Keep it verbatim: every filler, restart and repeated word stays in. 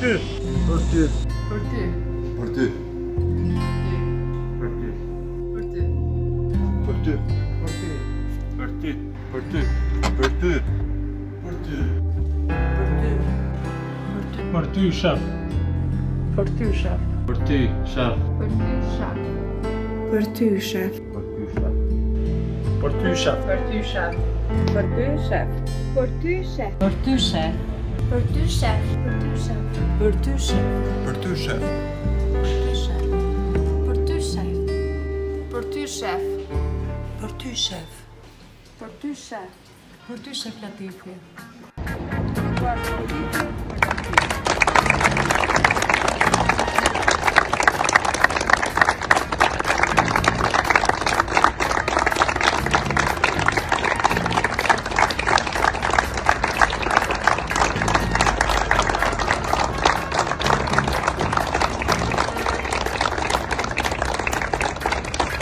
Portu. Portu. Portu. Portu. Portu. Portu. Portu. Portu. Portu. Portu. Portu. Portu chef. Portu chef. Portu chef. Portu chef. Portu chef. Portu chef. Portu chef. Portu chef. Portu chef. Portu chef. Portu chef. Portu chef. Portu chef. Portu chef. Portu chef. Portu chef. Portu chef. Portu chef Latifi. Portu chef.